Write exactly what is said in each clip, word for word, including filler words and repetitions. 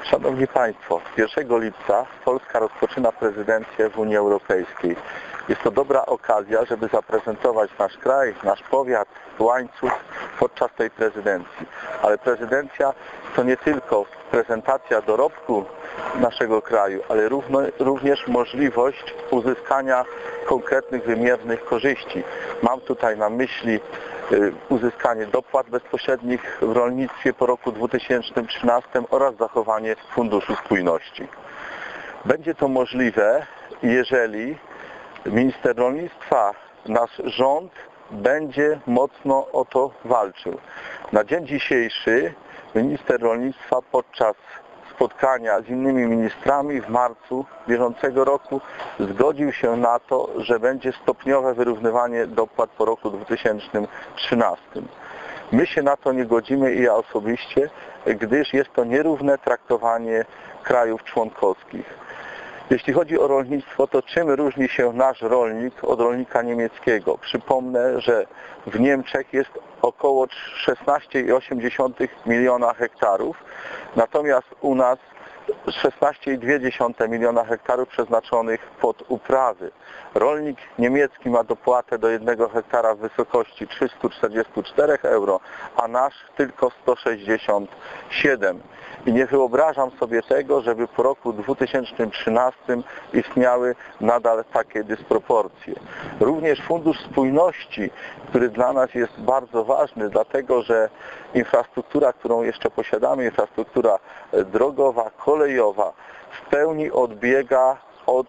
Szanowni Państwo, pierwszego lipca Polska rozpoczyna prezydencję w Unii Europejskiej. Jest to dobra okazja, żeby zaprezentować nasz kraj, nasz powiat, łańcuch podczas tej prezydencji. Ale prezydencja to nie tylko prezentacja dorobku naszego kraju, ale również możliwość uzyskania konkretnych, wymiernych korzyści. Mam tutaj na myśli uzyskanie dopłat bezpośrednich w rolnictwie po roku dwa tysiące trzynastym oraz zachowanie Funduszu Spójności. Będzie to możliwe, jeżeli minister rolnictwa, nasz rząd będzie mocno o to walczył. Na dzień dzisiejszy minister rolnictwa podczas spotkania z innymi ministrami w marcu bieżącego roku zgodził się na to, że będzie stopniowe wyrównywanie dopłat po roku dwa tysiące trzynastym. My się na to nie godzimy i ja osobiście, gdyż jest to nierówne traktowanie krajów członkowskich. Jeśli chodzi o rolnictwo, to czym różni się nasz rolnik od rolnika niemieckiego? Przypomnę, że w Niemczech jest około szesnaście przecinek osiem miliona hektarów, natomiast u nas szesnaście przecinek dwa miliona hektarów przeznaczonych pod uprawy. Rolnik niemiecki ma dopłatę do jednego hektara w wysokości trzysta czterdzieści cztery euro, a nasz tylko sto sześćdziesiąt siedem. I nie wyobrażam sobie tego, żeby po roku dwa tysiące trzynastym istniały nadal takie dysproporcje. Również Fundusz Spójności, który dla nas jest bardzo ważny, dlatego że infrastruktura, którą jeszcze posiadamy, infrastruktura drogowa, kolejowa, w pełni odbiega od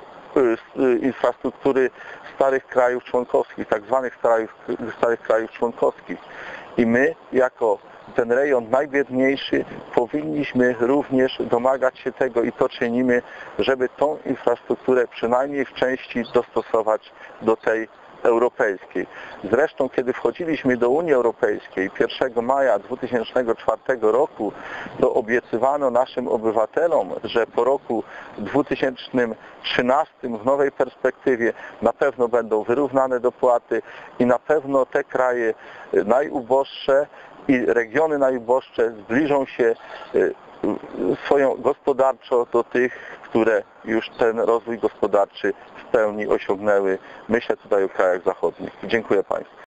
infrastruktury starych krajów członkowskich, tak zwanych starych, starych krajów członkowskich. I my, jako ten rejon najbiedniejszy, powinniśmy również domagać się tego i to czynimy, żeby tą infrastrukturę przynajmniej w części dostosować do tej europejskiej. Zresztą, kiedy wchodziliśmy do Unii Europejskiej pierwszego maja dwa tysiące czwartego roku, to obiecywano naszym obywatelom, że po roku dwa tysiące trzynastym w nowej perspektywie na pewno będą wyrównane dopłaty i na pewno te kraje najuboższe i regiony najuboższe zbliżą się swoją gospodarczo do tych, które już ten rozwój gospodarczy w pełni osiągnęły. Myślę tutaj o krajach zachodnich. Dziękuję Państwu.